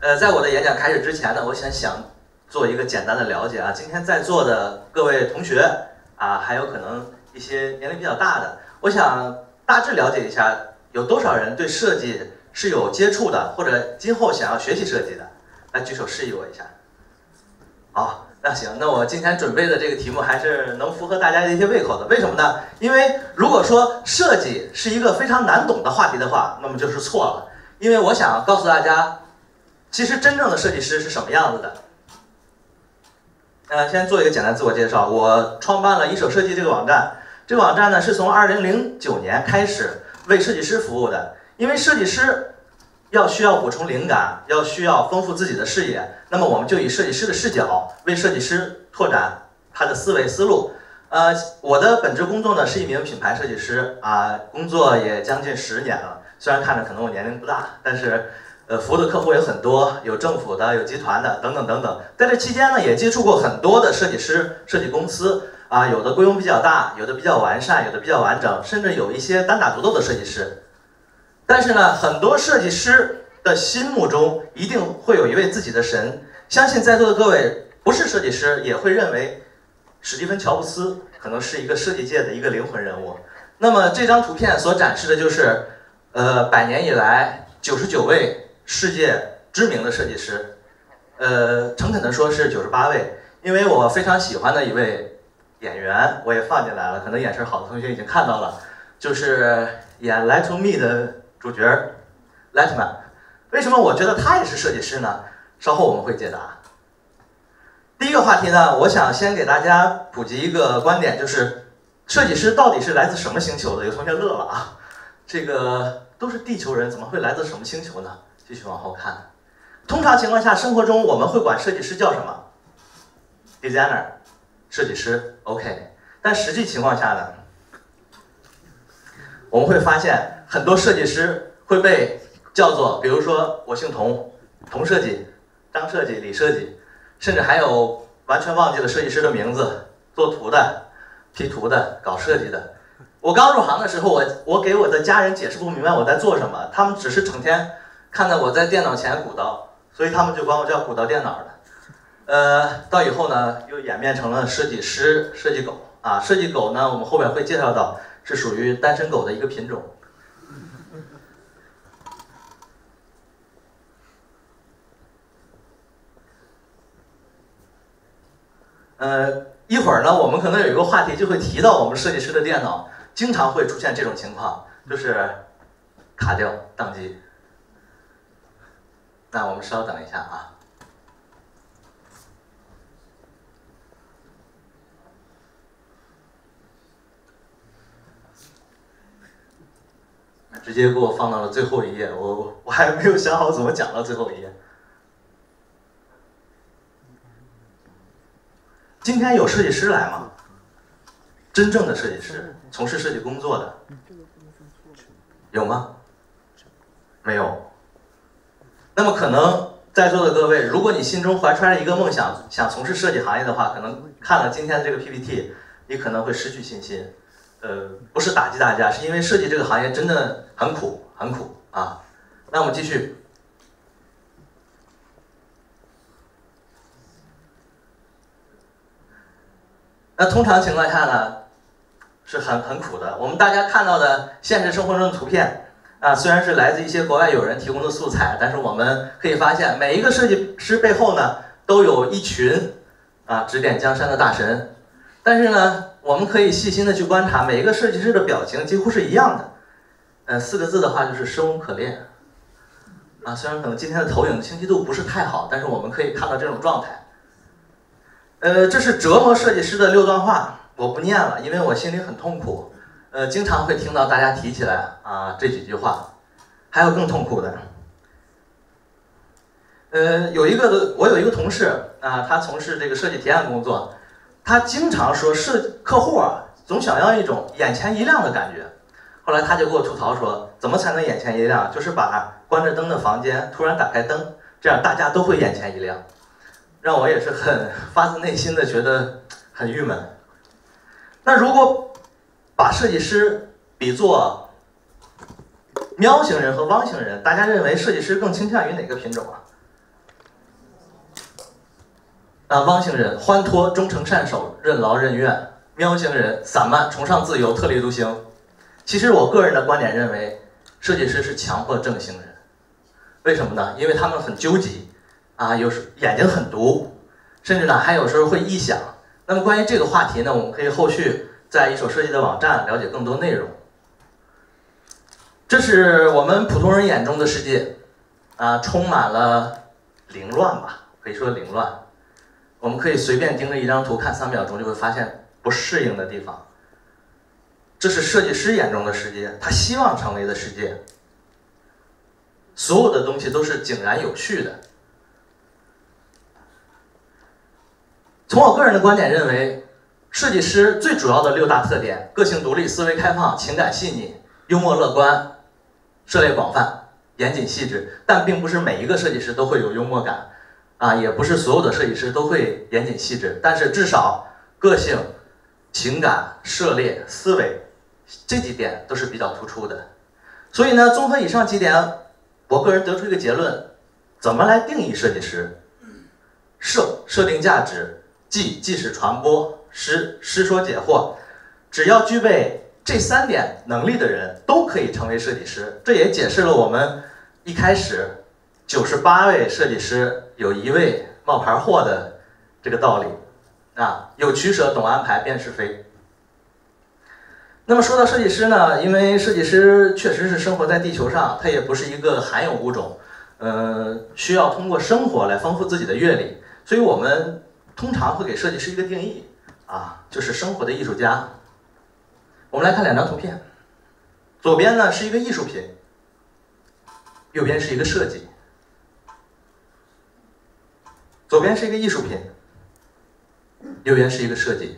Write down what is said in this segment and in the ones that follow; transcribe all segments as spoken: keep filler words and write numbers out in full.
呃，在我的演讲开始之前呢，我想想做一个简单的了解啊。今天在座的各位同学啊，还有可能一些年龄比较大的，我想大致了解一下，有多少人对设计是有接触的，或者今后想要学习设计的？来举手示意我一下。好，那行，那我今天准备的这个题目还是能符合大家的一些胃口的。为什么呢？因为如果说设计是一个非常难懂的话题的话，那么就是错了。因为我想告诉大家，其实真正的设计师是什么样子的。呃，先做一个简单自我介绍，我创办了一手设计这个网站。这个网站呢是从二零零九年开始为设计师服务的，因为设计师要需要补充灵感，要需要丰富自己的视野，那么我们就以设计师的视角为设计师拓展他的思维思路。呃，我的本职工作呢是一名品牌设计师啊，工作也将近十年了。虽然看着可能我年龄不大，但是呃服务的客户有很多，有政府的，有集团的，等等等等。在这期间呢，也接触过很多的设计师、设计公司啊，有的规模比较大，有的比较完善，有的比较完整，甚至有一些单打独斗的设计师。但是呢，很多设计师的心目中一定会有一位自己的神。相信在座的各位不是设计师，也会认为史蒂芬·乔布斯可能是一个设计界的一个灵魂人物。那么这张图片所展示的就是，呃，百年以来九十九位世界知名的设计师。呃，诚恳地说是九十八位，因为我非常喜欢的一位演员，我也放进来了，可能眼神好的同学已经看到了，就是演《Lie to Me》的主角 Lightman。为什么我觉得他也是设计师呢？稍后我们会解答。第一个话题呢，我想先给大家普及一个观点，就是设计师到底是来自什么星球的？有同学乐了啊，这个都是地球人，怎么会来自什么星球呢？继续往后看。通常情况下，生活中我们会管设计师叫什么 ？designer， 设计师 ，OK。但实际情况下呢，我们会发现很多设计师会被叫做，比如说我姓童，童设计、张设计、李设计，甚至还有完全忘记了设计师的名字，做图的、P 图的、搞设计的。我刚入行的时候，我我给我的家人解释不明白我在做什么，他们只是整天看到我在电脑前鼓捣，所以他们就管我叫鼓捣电脑的。呃，到以后呢，又演变成了设计师、设计狗啊。设计狗呢，我们后面会介绍到，是属于单身狗的一个品种。呃，一会儿呢，我们可能有一个话题就会提到我们设计师的电脑，经常会出现这种情况，就是卡掉、宕机。那我们稍等一下啊。直接给我放到了最后一页，我我还没有想好怎么讲到最后一页。今天有设计师来吗？真正的设计师，从事设计工作的，有吗？没有。那么可能在座的各位，如果你心中怀揣着一个梦想，想从事设计行业的话，可能看了今天的这个 P P T， 你可能会失去信心。呃，不是打击大家，是因为设计这个行业真的很苦，很苦啊。那我们继续。那通常情况下呢，是很很苦的。我们大家看到的现实生活中的图片啊，虽然是来自一些国外友人提供的素材，但是我们可以发现，每一个设计师背后呢，都有一群啊指点江山的大神。但是呢，我们可以细心的去观察，每一个设计师的表情几乎是一样的。呃，四个字的话就是生无可恋。啊，虽然可能今天的投影清晰度不是太好，但是我们可以看到这种状态。呃，这是折磨设计师的六段话，我不念了，因为我心里很痛苦。呃，经常会听到大家提起来啊这几句话，还有更痛苦的。呃，有一个我有一个同事啊，他从事这个设计提案工作，他经常说设客户啊总想要一种眼前一亮的感觉。后来他就给我吐槽说，怎么才能眼前一亮？就是把关着灯的房间突然打开灯，这样大家都会眼前一亮。让我也是很发自内心的觉得很郁闷。那如果把设计师比作喵星人和汪星人，大家认为设计师更倾向于哪个品种啊？ 啊，汪星人欢脱，忠诚善守，任劳任怨；喵星人散漫，崇尚自由，特立独行。其实我个人的观点认为，设计师是强迫症星人。为什么呢？因为他们很纠结，啊，有时眼睛很毒，甚至呢还有时候会臆想。那么关于这个话题呢，我们可以后续在一手设计的网站了解更多内容。这是我们普通人眼中的世界，啊，充满了凌乱吧，可以说凌乱。我们可以随便盯着一张图看三秒钟，就会发现不适应的地方。这是设计师眼中的世界，他希望成为的世界。所有的东西都是井然有序的。从我个人的观点认为，设计师最主要的六大特点：个性独立、思维开放、情感细腻、幽默乐观、涉猎广泛、严谨细致。但并不是每一个设计师都会有幽默感。啊，也不是所有的设计师都会严谨细致，但是至少个性、情感、涉猎、思维这几点都是比较突出的。所以呢，综合以上几点，我个人得出一个结论：怎么来定义设计师？设设定价值，即即时传播，实实说解惑。只要具备这三点能力的人，都可以成为设计师。这也解释了我们一开始九十八位设计师有一位冒牌货的这个道理啊，有取舍，懂安排，辨是非。那么说到设计师呢，因为设计师确实是生活在地球上，他也不是一个罕有物种，呃，需要通过生活来丰富自己的阅历，所以我们通常会给设计师一个定义啊，就是生活的艺术家。我们来看两张图片，左边呢是一个艺术品，右边是一个设计。左边是一个艺术品，右边是一个设计。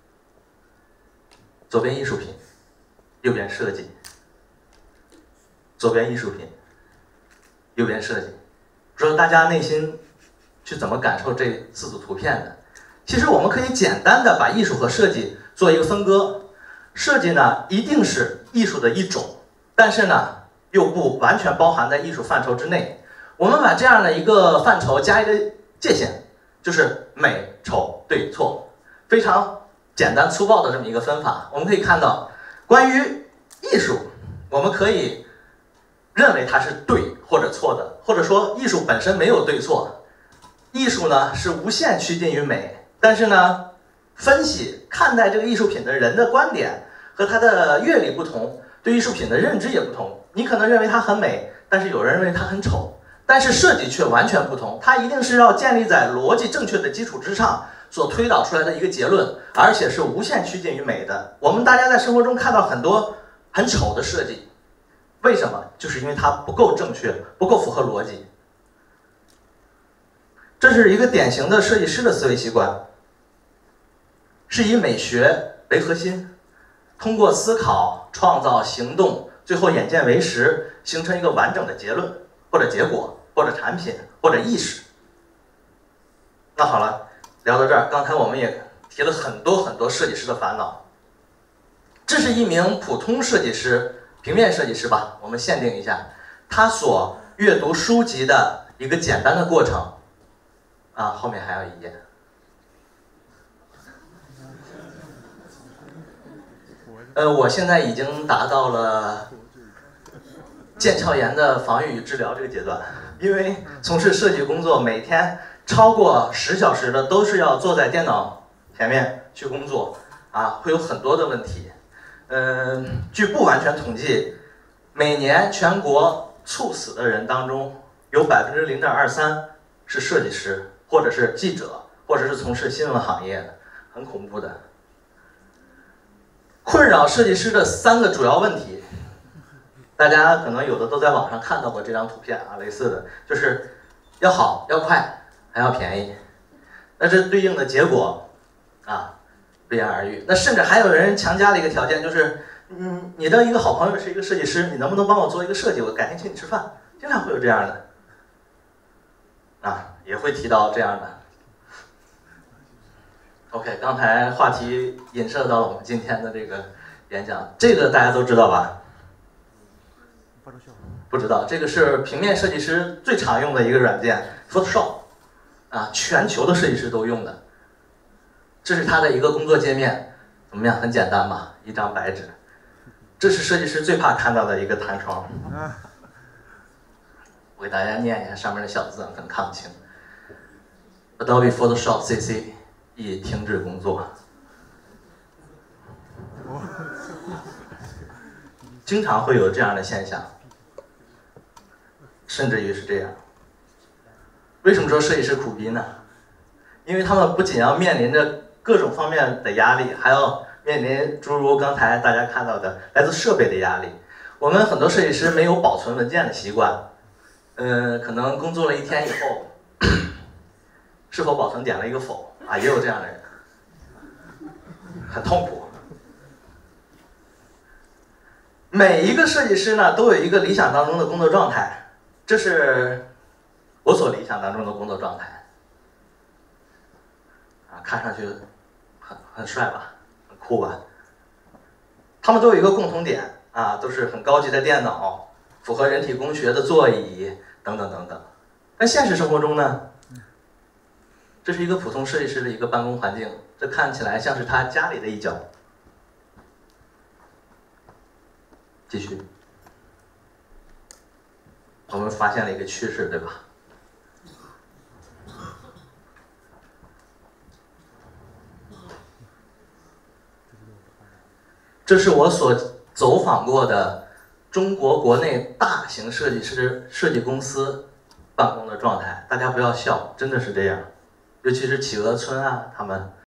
左边艺术品，右边设计。左边艺术品，右边设计。不知道大家内心去怎么感受这四组图片的？其实我们可以简单的把艺术和设计做一个分割。设计呢，一定是艺术的一种，但是呢，又不完全包含在艺术范畴之内。我们把这样的一个范畴加一个界限，就是美丑对错，非常简单粗暴的这么一个分法。我们可以看到，关于艺术，我们可以认为它是对或者错的，或者说艺术本身没有对错。艺术呢是无限趋近于美，但是呢，分析看待这个艺术品的人的观点和他的阅历不同，对艺术品的认知也不同。你可能认为它很美，但是有人认为它很丑。但是设计却完全不同，它一定是要建立在逻辑正确的基础之上所推导出来的一个结论，而且是无限趋近于美的。我们大家在生活中看到很多很丑的设计，为什么？就是因为它不够正确，不够符合逻辑。这是一个典型的设计师的思维习惯，是以美学为核心，通过思考、创造、行动，最后眼见为实，形成一个完整的结论或者结果。或者产品，或者意识。那好了，聊到这儿，刚才我们也提了很多很多设计师的烦恼。这是一名普通设计师，平面设计师吧，我们限定一下，他所阅读书籍的一个简单的过程。啊，后面还有一页。呃，我现在已经达到了腱鞘炎的防御与治疗这个阶段。因为从事设计工作，每天超过十小时的都是要坐在电脑前面去工作，啊，会有很多的问题。嗯，据不完全统计，每年全国猝死的人当中，有百分之零点二三是设计师，或者是记者，或者是从事新闻行业的，很恐怖的。困扰设计师的三个主要问题。大家可能有的都在网上看到过这张图片啊，类似的，就是要好、要快，还要便宜。那这对应的结果啊，不言而喻。那甚至还有人强加了一个条件，就是嗯，你的一个好朋友是一个设计师，你能不能帮我做一个设计？我改天请你吃饭。经常会有这样的啊，也会提到这样的。OK， 刚才话题引射到了我们今天的这个演讲，这个大家都知道吧？不知道，这个是平面设计师最常用的一个软件 Photoshop。 啊，全球的设计师都用的。这是他的一个工作界面，怎么样？很简单吧？一张白纸。这是设计师最怕看到的一个弹窗。我给大家念一下上面的小字，可能看不清。Adobe Photoshop C C 已停止工作。经常会有这样的现象，甚至于是这样。为什么说设计师苦逼呢？因为他们不仅要面临着各种方面的压力，还要面临诸如刚才大家看到的来自设备的压力。我们很多设计师没有保存文件的习惯，嗯，可能工作了一天以后，是否保存点了一个否啊，也有这样的人，很痛苦。每一个设计师呢，都有一个理想当中的工作状态，这是我所理想当中的工作状态。啊，看上去很很帅吧，很酷吧？他们都有一个共同点啊，都是很高级的电脑，符合人体工学的座椅等等等等。但现实生活中呢，这是一个普通设计师的一个办公环境，这看起来像是他家里的一角。继续，我们发现了一个趋势，对吧？这是我所走访过的中国国内大型设计师设计公司办公的状态。大家不要笑，真的是这样。尤其是企鹅村啊，他们